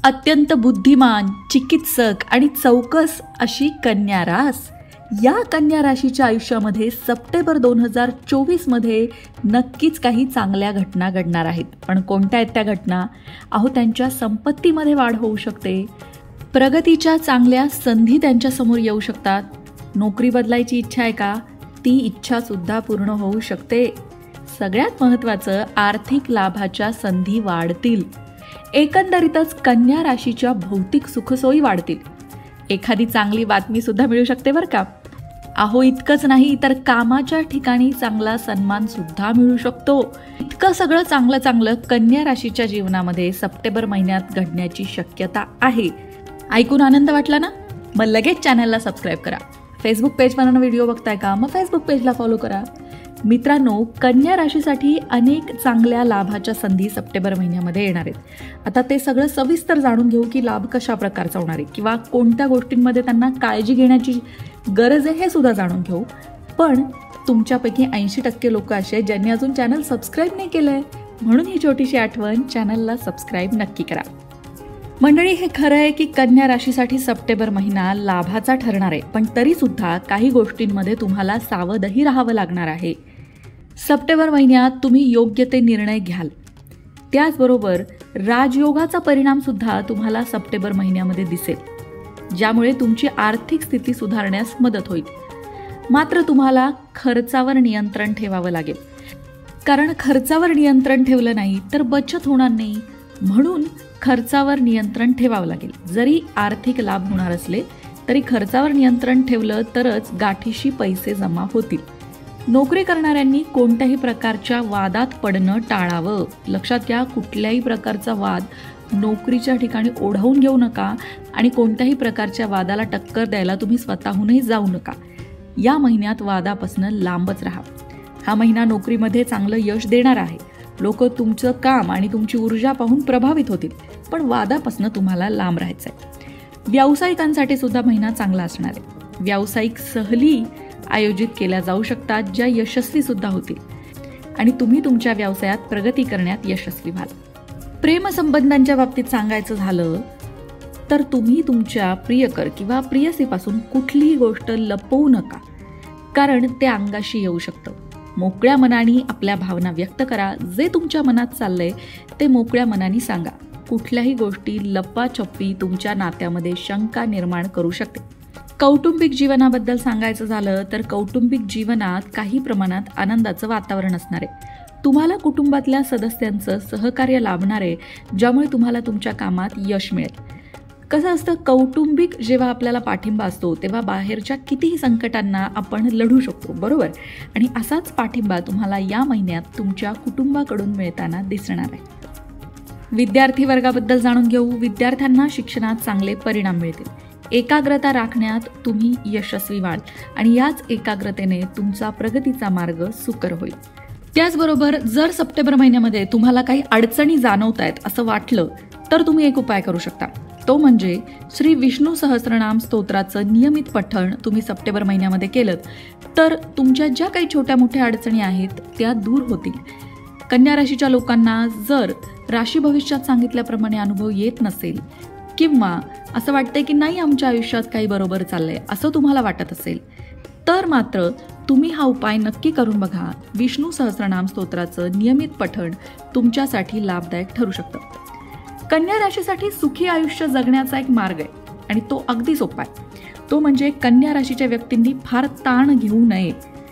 अत्यंत बुद्धिमान, चिकित्सक आणि चौकस अशी कन्या रास. या कन्या राशीच्या आयुष्यामध्ये सप्टेंबर 2024मध्ये नक्कीच काही चांगल्या घटना घडणार आहेत. पण कोणत्या आहेत त्या घटना? त्यांच्या संपत्तीमध्ये वाढ होऊ शकते, प्रगतीच्या चांगल्या संधी त्यांच्यासमोर येऊ शकतात. नोकरी बदलायची इच्छा आहे का? ती इच्छासुद्धा पूर्ण होऊ शकते. सगळ्यात महत्त्वाचं, आर्थिक लाभाच्या संधी वाढतील. एकंदरीतच कन्या राशीच्या भौतिक सुखसोयी वाढतील. एखादी चांगली बातमी सुद्धा मिळू शकते बरं का. इतकंच नाही तर कामाच्या ठिकाणी चांगला सन्मान सुद्धा मिळू शकतो. इतकं सगळं चांगलं कन्या राशीच्या जीवनामध्ये सप्टेंबर महिन्यात घडण्याची शक्यता आहे. ऐकून आनंद वाटला ना? मग लगेच चॅनलला सबस्क्राईब करा. फेसबुक पेजवरून व्हिडिओ बघताय का? मग फेसबुक पेजला फॉलो करा. मित्रांनो, कन्या राशीसाठी अनेक चांगल्या लाभाच्या संधी सप्टेंबर महिन्यामध्ये येणार आहेत. आता ते सगळं सविस्तर जाणून घेऊ की लाभ कशा प्रकारचा होणार आहे किंवा कोणत्या गोष्टींमध्ये त्यांना काळजी घेण्याची गरज आहे हे सुद्धा जाणून घेऊ. पण तुमच्यापैकी 80% लोक असे आहेत ज्यांनी अजून चॅनल सबस्क्राईब नाही केलंय, म्हणून ही छोटीशी आठवण, चॅनलला सबस्क्राईब नक्की करा. मंडळी, हे खरं आहे की कन्या राशीसाठी सप्टेंबर महिना लाभाचा ठरणार आहे, पण तरी सुद्धा काही गोष्टींमध्ये तुम्हाला सावधही राहावं लागणार आहे. सप्टेंबर महिन्यात तुम्ही योग्य ते निर्णय घ्याल. त्याचबरोबर राजयोगाचा परिणाम सुद्धा तुम्हाला सप्टेंबर महिन्यामध्ये दिसेल, ज्यामुळे तुमची आर्थिक स्थिती सुधारण्यास मदत होईल. मात्र तुम्हाला खर्चावर नियंत्रण ठेवावं लागेल, कारण खर्चावर नियंत्रण ठेवलं नाही तर बचत होणार नाही. म्हणून खर्चावर नियंत्रण ठेवावं लागेल. जरी आर्थिक लाभ होणार असले तरी खर्चावर नियंत्रण ठेवलं तरच गाठीशी पैसे जमा होतील. नोकरी करणाऱ्यांनी कोणत्याही प्रकारच्या वादात पडणं टाळावं. लक्षात घ्या, कुठल्याही प्रकारचा वाद नोकरीच्या ठिकाणी ओढवून घेऊ नका आणि कोणत्याही प्रकारच्या वादाला टक्कर द्यायला तुम्ही स्वतःहूनही जाऊ नका. या महिन्यात वादापासून लांबच राहा. हा महिना नोकरीमध्ये चांगलं यश देणार आहे. लोक तुमचं काम आणि तुमची ऊर्जा पाहून प्रभावित होतील, पण वादापासून तुम्हाला लांब राहायचं आहे. व्यावसायिकांसाठी सुद्धा महिना चांगला असणार आहे. व्यावसायिक सहली आयोजित केल्या जाऊ शकतात, ज्या यशस्वी सुद्धा होतील आणि तुम्ही तुमच्या व्यवसायात प्रगती करण्यात यशस्वी व्हाल. प्रेमसंबंधांच्या बाबतीत सांगायचं झालं तर तुम्ही तुमच्या प्रियकर किंवा प्रियसीपासून कुठलीही गोष्ट लपवू नका, कारण ते अंगाशी येऊ शकतं. मोकळ्या मनाने आपल्या भावना व्यक्त करा. जे तुमच्या मनात चाललंय ते मोकळ्या मनाने सांगा. कुठल्याही गोष्टी लपाछपी तुमच्या नात्यामध्ये शंका निर्माण करू शकते. कौटुंबिक जीवनाबद्दल सांगायचं झालं तर कौटुंबिक जीवनात काही प्रमाणात आनंदाचं वातावरण असणार आहे. तुम्हाला कुटुंबातल्या सदस्यांचं सहकार्य लाभणार आहे, ज्यामुळे तुम्हाला तुमच्या कामात यश मिळेल. कसं असतं, कौटुंबिक जेव्हा आपल्याला पाठिंबा असतो तेव्हा बाहेरच्या कितीही संकटांना आपण लढू शकतो, बरोबर? आणि असाच पाठिंबा तुम्हाला या महिन्यात तुमच्या कुटुंबाकडून मिळताना दिसणार आहे. विद्यार्थी वर्गाबद्दल जाणून घेऊ. विद्यार्थ्यांना शिक्षणात चांगले परिणाम मिळतील. एकाग्रता राखण्यात तुम्ही यशस्वी व्हाल आणि याच एकाग्रतेने तुमचा प्रगतीचा मार्ग सुकर होईल. त्याचबरोबर जर सप्टेंबर महिन्यामध्ये तुम्हाला काही अडचणी जाणवत आहेत असं वाटलं तर तुम्ही एक उपाय करू शकता. तो म्हणजे श्री विष्णू सहस्त्रनाम स्तोत्राचं नियमित पठण तुम्ही सप्टेंबर महिन्यामध्ये केलं तर तुमच्या ज्या काही छोट्या मोठ्या अडचणी आहेत त्या दूर होतील. कन्या राशीच्या लोकांना जर राशी भविष्यात सांगितल्याप्रमाणे अनुभव येत नसेल किंवा असं वाटतंय की नाही आमच्या आयुष्यात काही बरोबर चाललंय असं तुम्हाला वाटत असेल तर मात्र तुम्ही हा उपाय नक्की करून बघा. विष्णू सहस्त्रनाम स्तोत्राचं नियमित पठण तुमच्यासाठी लाभदायक ठरू शकतं. कन्या राशीसाठी सुखी आयुष्य जगण्याचा एक मार्ग आहे आणि तो अगदी सोपा आहे. तो म्हणजे कन्या राशीच्या व्यक्तींनी फार ताण घेऊ नये,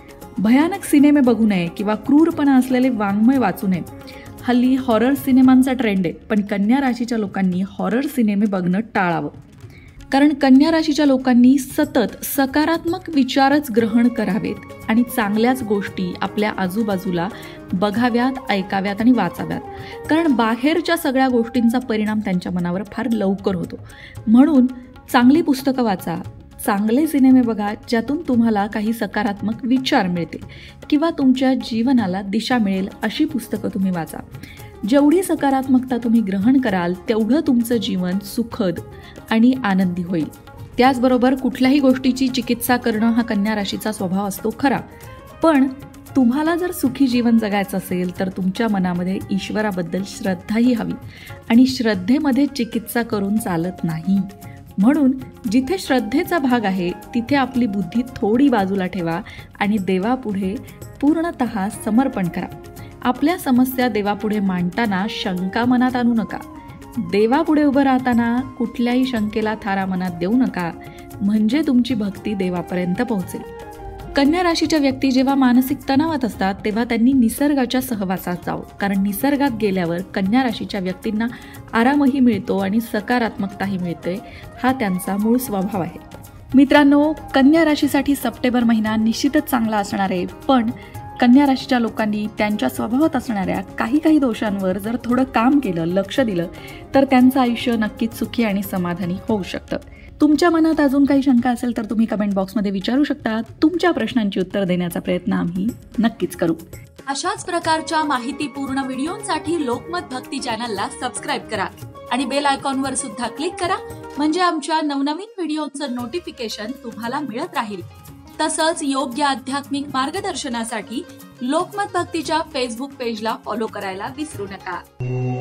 भयानक सिनेमे बघू नये किंवा क्रूरपणा असलेले वाङ्मय वाचू नये. हल्ली हॉरर सिनेमांचा ट्रेंड आहे, पण कन्या राशीच्या लोकांनी हॉरर सिनेमे बघणं टाळावं. कारण कन्या राशीच्या लोकांनी सतत सकारात्मक विचारच ग्रहण करावेत आणि चांगल्याच गोष्टी आपल्या आजूबाजूला बघाव्यात, ऐकाव्यात आणि वाचाव्यात. कारण बाहेरच्या सगळ्या गोष्टींचा परिणाम त्यांच्या मनावर फार लवकर होतो. म्हणून चांगली पुस्तकं वाचा, चांगले सिनेमे बघा, ज्यातून तुम्हाला काही सकारात्मक विचार मिळतील किंवा तुमच्या जीवनाला दिशा मिळेल अशी पुस्तकं तुम्ही वाचा. जेवढी सकारात्मकता तुम्ही ग्रहण कराल तेवढं तुमचं जीवन सुखद आणि आनंदी होईल. त्याचबरोबर कुठल्याही गोष्टीची चिकित्सा करणं हा कन्या राशीचा स्वभाव असतो खरा, पण तुम्हाला जर सुखी जीवन जगायचं असेल तर तुमच्या मनामध्ये ईश्वराबद्दल श्रद्धाही हवी आणि श्रद्धेमध्ये चिकित्सा करून चालत नाही. म्हणून जिथे श्रद्धेचा भाग आहे तिथे आपली बुद्धी थोडी बाजूला ठेवा आणि देवापुढे पूर्णतः समर्पण करा. आपल्या समस्या देवापुढे मांडताना शंका मनात आणू नका. देवापुढे उभं राहताना कुठल्याही शंकेला थारा मनात देऊ नका, म्हणजे तुमची भक्ती देवापर्यंत पोहोचेल. कन्या राशीच्या व्यक्ती जेव्हा मानसिक तणावात असतात तेव्हा त्यांनी निसर्गाच्या सहवासात जावं, कारण निसर्गात गेल्यावर कन्या राशीच्या व्यक्तींना आरामही मिळतो आणि सकारात्मकताही मिळते. हा त्यांचा मूळ स्वभाव आहे. मित्रांनो, कन्या राशीसाठी सप्टेंबर महिना निश्चितच चांगला असणार आहे, पण कन्या राशीच्या लोकांनी त्यांच्या स्वभावात असणाऱ्या काही दोषांवर जर थोडं काम केलं, लक्ष दिलं, तर त्यांचं आयुष्य नक्कीच सुखी आणि समाधानी होऊ शकतं. तुमच्या मनात अजून काही शंका असेल तर तुम्ही कमेंट बॉक्समध्ये विचारू शकता. तुमच्या प्रश्नांची उत्तर देण्याचा प्रयत्न आम्ही नक्कीच करू. अशाच प्रकारच्या माहितीपूर्ण व्हिडिओंसाठी लोकमत भक्ती चॅनलला सबस्क्राईब करा आणि बेल आयकॉनवर सुद्धा क्लिक करा, म्हणजे आमच्या नवनवीन व्हिडिओचं नोटिफिकेशन तुम्हाला मिळत राहील. तसंच योग्य आध्यात्मिक मार्गदर्शनासाठी लोकमत भक्तीच्या फेसबुक पेजला फॉलो करायला विसरू नका.